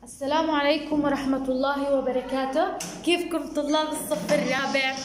السلام عليكم ورحمة الله وبركاته. كيفكم طلاب الصف الرابع؟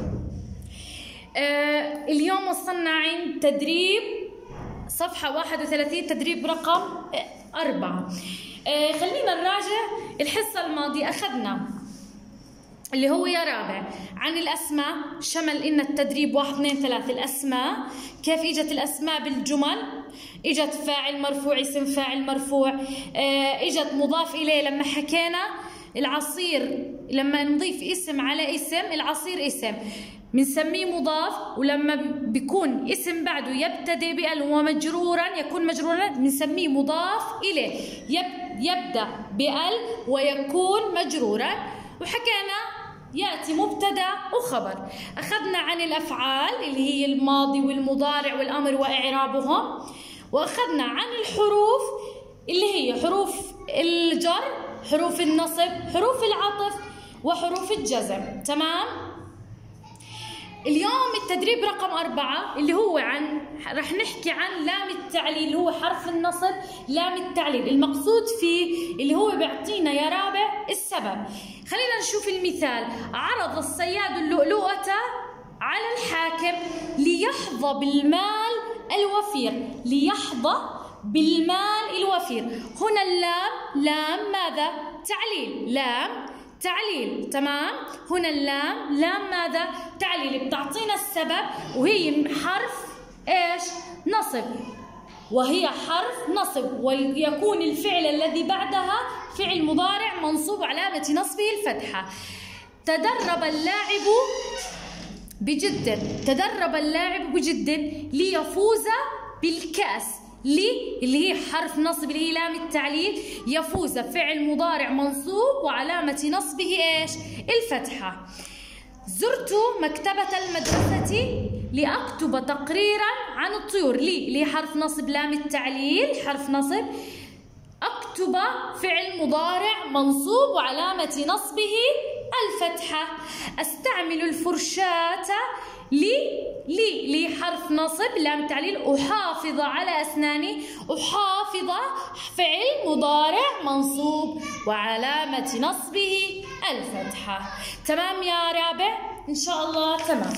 اليوم وصلنا عند تدريب صفحة 31، تدريب رقم 4. خلينا نراجع الحصة الماضية. أخذنا اللي هو يا رابع عن الأسماء، شمل إن التدريب 1 2 3 الأسماء، كيف إجت الأسماء بالجمل، إجت فاعل مرفوع اسم فاعل مرفوع، إجت مضاف إليه لما حكينا العصير، لما نضيف اسم على اسم العصير اسم بنسميه مضاف، ولما بيكون اسم بعده يبتدئ بال ومجرورا يكون مجرورا بنسميه مضاف إليه، يبدأ بال ويكون مجرورا. وحكينا يأتي مبتدأ وخبر. أخذنا عن الأفعال اللي هي الماضي والمضارع والأمر وإعرابهم، وأخذنا عن الحروف اللي هي حروف الجر، حروف النصب، حروف العطف، وحروف الجزم. تمام؟ اليوم التدريب رقم 4 اللي هو رح نحكي عن لام التعليل، اللي هو حرف النصب لام التعليل. المقصود فيه اللي هو بيعطينا يا رابع السبب. خلينا نشوف المثال. عرض الصياد اللؤلؤة على الحاكم ليحظى بالمال الوفير. ليحظى بالمال الوفير. هنا اللام لام ماذا؟ تعليل. لام تعليل. تمام؟ هنا اللام لام ماذا؟ تعليل. بتعطينا السبب وهي حرف ايش؟ نصب، وهي حرف نصب، ويكون الفعل الذي بعدها فعل مضارع منصوب علامة نصبه الفتحة. تدرب اللاعب بجد. تدرب اللاعب بجد ليفوز بالكأس. اللي هي حرف نصب اللي هي لام التعليل. يفوز فعل مضارع منصوب وعلامة نصبه ايش؟ الفتحة. زرت مكتبة المدرسة لأكتب تقريرا عن الطيور. اللي هي حرف نصب لام التعليل، حرف نصب. أكتب فعل مضارع منصوب وعلامة نصبه الفتحة. أستعمل الفرشاة لي حرف نصب لام التعليل. أحافظ على أسناني. أحافظ فعل مضارع منصوب وعلامة نصبه الفتحة. تمام يا رابع؟ إن شاء الله تمام.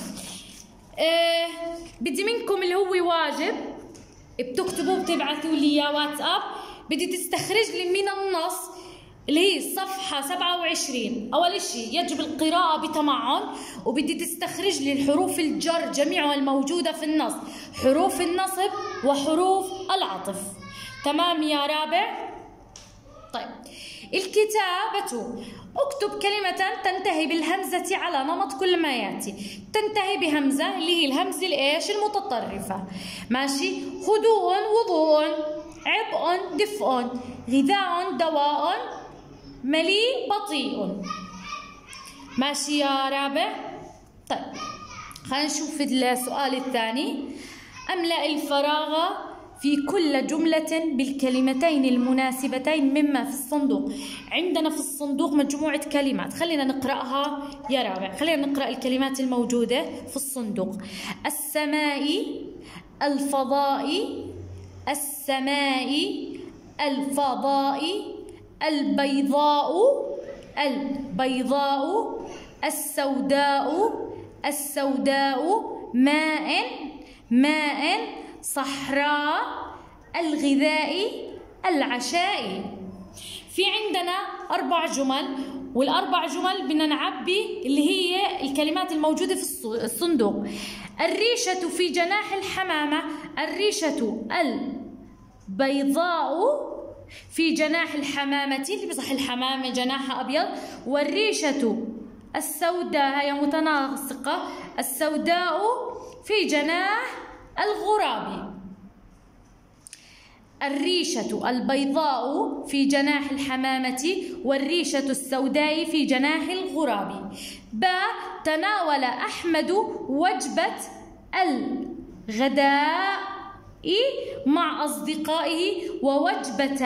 بدي منكم اللي هو واجب بتكتبوه بتبعتوا لي يا واتساب. بدي تستخرج لي من النص اللي هي الصفحة 27. أول شيء يجب القراءة بتمعن، وبدي تستخرج لي الحروف الجر جميعها الموجودة في النص، حروف النصب وحروف العطف. تمام يا رابع؟ طيب، الكتابة. اكتب كلمة تنتهي بالهمزة على نمط كل ما يأتي. تنتهي بهمزة اللي هي الهمزة الإيش؟ المتطرفة. ماشي؟ هدوء وضوء، عبء دفء، غذاء دواء، مليء بطيء. ماشي يا رابع؟ طيب خلينا نشوف السؤال الثاني. أملأ الفراغ في كل جملة بالكلمتين المناسبتين مما في الصندوق. عندنا في الصندوق مجموعة كلمات، خلينا نقرأها يا رابع. خلينا نقرأ الكلمات الموجودة في الصندوق. السماء، الفضاء، السماء، الفضاء، البيضاء، البيضاء، السوداء، السوداء، ماء، ماء، صحراء، الغذاء، العشاء. في عندنا 4 جمل، والأربع جمل بدنا نعبي اللي هي الكلمات الموجودة في الصندوق. الريشة في جناح الحمامة. الريشة البيضاء في جناح الحمامة، اللي بصح الحمامة جناحها أبيض. والريشة السوداء هي متناسقة، السوداء في جناح الغراب. الريشة البيضاء في جناح الحمامة، والريشة السوداء في جناح الغراب. تناول أحمد وجبة الغداء مع أصدقائه ووجبة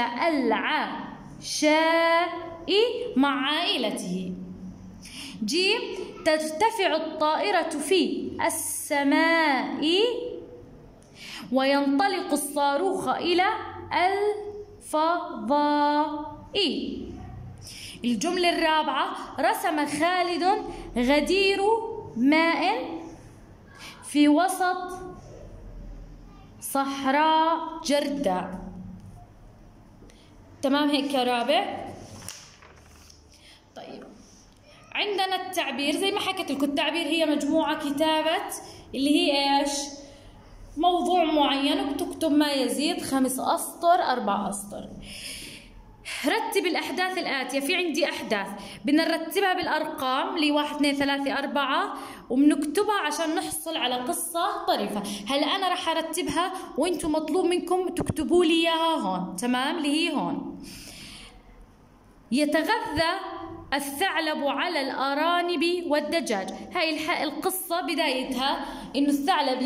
العشاء مع عائلته. ترتفع الطائرة في السماء وينطلق الصاروخ إلى الفضاء. الجملة الرابعة: رسم خالد غدير ماء في وسط صحراء جرداء. تمام هيك يا رابع؟ طيب عندنا التعبير زي ما حكيت لكم، التعبير هي مجموعة كتابة اللي هي ايش؟ موضوع معين وبتكتب ما يزيد 5 أسطر 4 أسطر. رتب الأحداث الآتية. في عندي أحداث بدنا نرتبها بالأرقام اللي 1 2 3 4 وبنكتبها عشان نحصل على قصة طريفة. هلا أنا رح أرتبها وأنتم مطلوب منكم تكتبوا لي إياها هون. تمام؟ اللي هي هون: يتغذى الثعلب على الأرانب والدجاج. هاي القصة بدايتها إنه الثعلب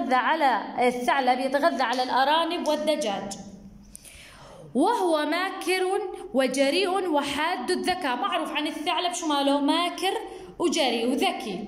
يتغذى على الأرانب والدجاج، وهو ماكر وجريء وحاد الذكاء. معروف عن الثعلب شو ماله؟ ماكر وجريء وذكي.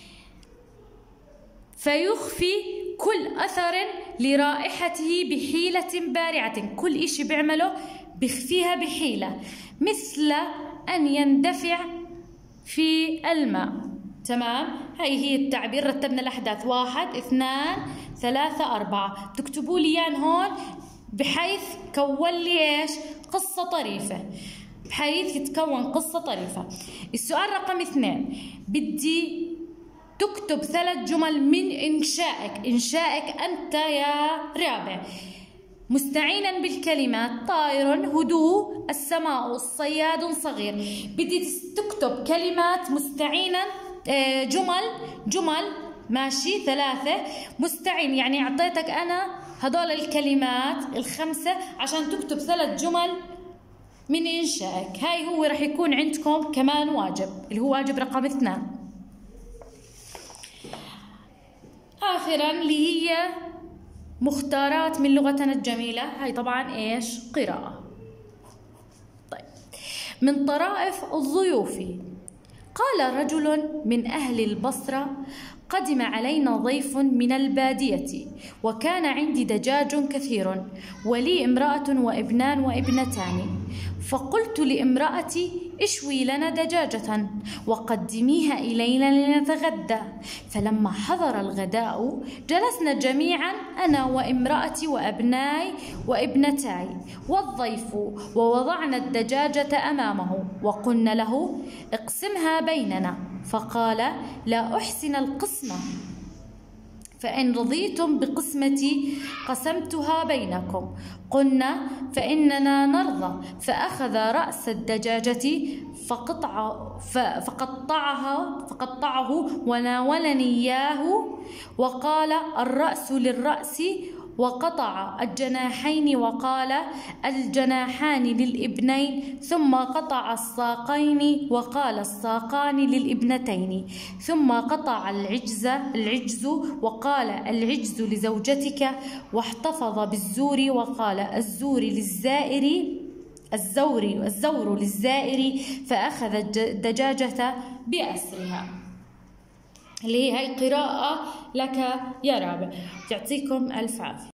فيخفي كل أثر لرائحته بحيلة بارعة. كل إشي بيعمله بيخفيها بحيلة، مثل أن يندفع في الماء. تمام؟ هاي هي التعبير. رتبنا الأحداث 1 2 3 4. تكتبوا لي إياهم هون بحيث كون لي ايش؟ قصة طريفة، بحيث يتكون قصة طريفة. السؤال رقم 2: بدي تكتب 3 جمل من إنشائك أنت يا رابع، مستعينا بالكلمات طائر، هدوء، السماء، الصياد صغير. بدي تكتب كلمات مستعينا، جمل ماشي 3 مستعين، يعني أعطيتك أنا هدول الكلمات ال5 عشان تكتب 3 جمل من إنشائك. هاي هو رح يكون عندكم كمان واجب اللي هو واجب رقم 2. آخرا اللي هي مختارات من لغتنا الجميلة. هاي طبعا إيش؟ قراءة. طيب، من طرائف الضيوف: قال رجل من أهل البصرة: قدم علينا ضيف من البادية، وكان عندي دجاج كثير، ولي امرأة وابنان وابنتان، فقلت لامرأتي: اشوي لنا دجاجة وقدميها إلينا لنتغدى. فلما حضر الغداء جلسنا جميعا أنا وامرأتي وأبناي وابنتاي والضيف، ووضعنا الدجاجة أمامه وقلنا له: اقسمها بيننا. فقال: لا أحسن القسمة، فإن رضيتم بقسمتي قسمتها بينكم. قلنا: فإننا نرضى. فأخذ رأس الدجاجة فقطعه وناولني إياه، وقال: الرأس للرأس، وقطع الجناحين وقال: الجناحان للابنين، ثم قطع الساقين وقال: الساقان للابنتين، ثم قطع العجز وقال: العجز لزوجتك، واحتفظ بالزور وقال: الزور للزائر، فأخذ الدجاجة بأسرها. اللي هي قراءة لك يا رابع. يعطيكم ألف عافية.